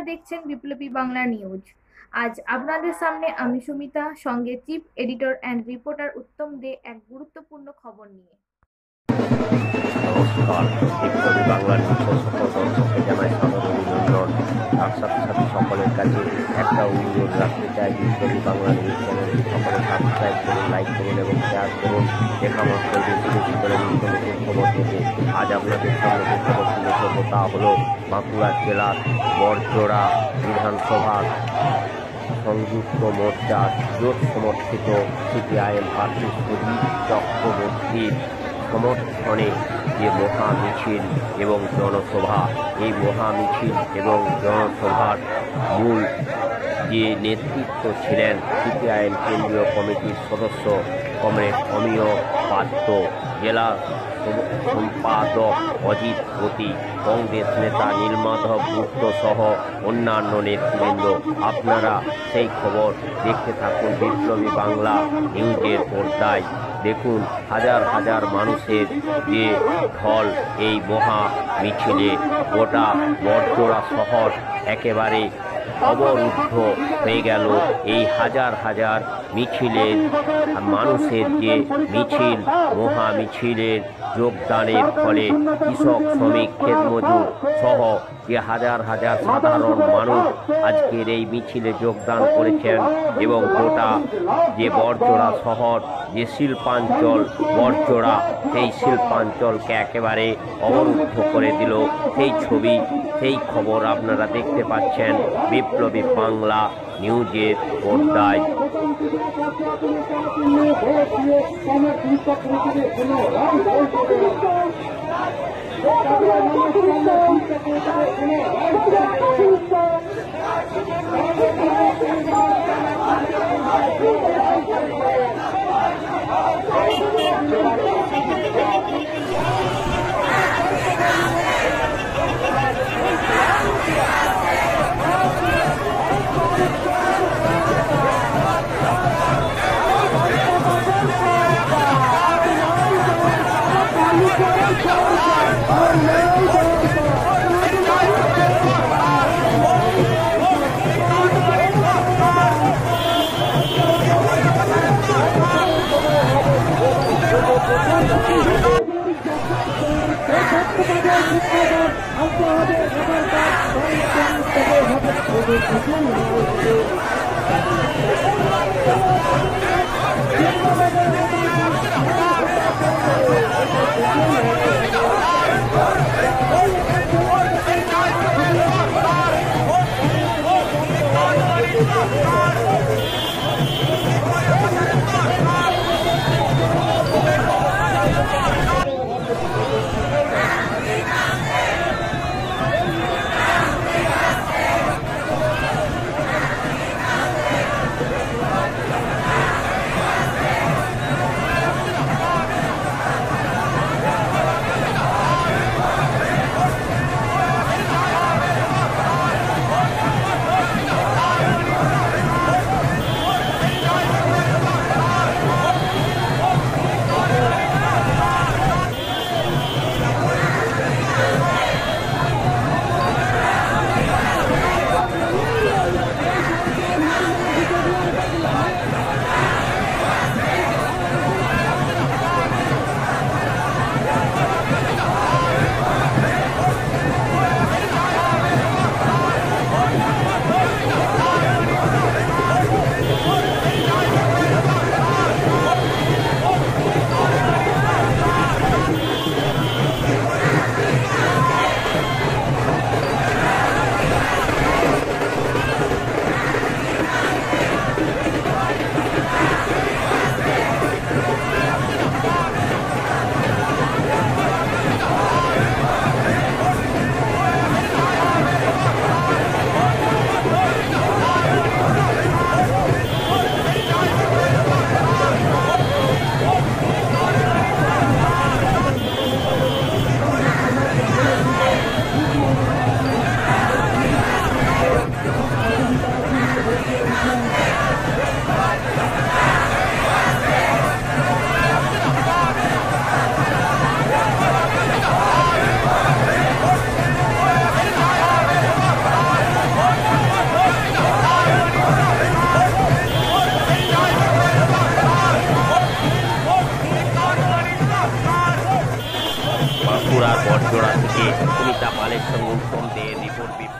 দেখছেন বিপ্লবী বাংলা নিউজ। আজ আপনাদের সামনে আমি সুমিতা, সঙ্গে chief editor and reporter Uttam Dey এক গুরুত্বপূর্ণ খবর নিয়ে। নমস্কার, বিপ্লবী বাংলা নিউজের সকল দর্শককে জানাই স্বাগত অভিনন্দন। তার সাথে সাথে সকলের কাছে একটা অনুরোধ রাখতে চাই, বিপ্লবী বাংলা নিউজ চ্যানেলটি সকলে সাবস্ক্রাইব করুন, লাইক করুন এবং শেয়ার করুন। দেখা মাত্র বেশি বেশি করে নিত্য নতুন খবর থেকে আজ আপনাদের সামনে যে খবর তুলে ধরবো তা হল বাঁকুড়া জেলার বড়জোড়া বিধানসভার সংযুক্ত মোর্চার জোট সমর্থিত সিপিআইএম প্রার্থী সুদীপ চক্রবর্তীর সমর্থনে যে মহা মিছিল এবং জনসভা, এই মহা মিছিল এবং জনসভার মূল যে নেতৃত্ব ছিলেন সিপিআইএম কেন্দ্রীয় কমিটির সদস্য কমরেড অমিয় পাত্র, জেলা সম্পাদক অজিত পতি, কংগ্রেস নেতা নীলমাধব গুপ্ত সহ অন্যান্য নেতৃবৃন্দ। আপনারা সেই খবর দেখতে থাকুন বিপ্লবী বাংলা নিউজের পর্দায়। দেখুন হাজার হাজার মানুষের যে ঢল এই মহা মিছিলে, গোটা বড়জোড়া শহর একেবারে অবরুদ্ধ হয়ে গেল। এই হাজার হাজার মিছিলের মানুষের যে মিছিল, মহা মিছিলের যোগদানের ফলে কৃষক, শ্রমিক, ক্ষেতমজুর সহ যে হাজার হাজার সাধারণ মানুষ আজকের এই মিছিলে যোগদান করেছেন এবং গোটা যে বড়জোড়া শহর, যে শিল্পাঞ্চল বড়জোড়া, সেই শিল্পাঞ্চলকে একেবারে অবরুদ্ধ করে দিল। সেই ছবি, সেই খবর আপনারা দেখতে পাচ্ছেন বিপ্লবী বাংলা নিউজের পর্দায়। বড়জোড়া থেকে সুমিতা পালের সঙ্গে উত্তম দে রিপোর্ট।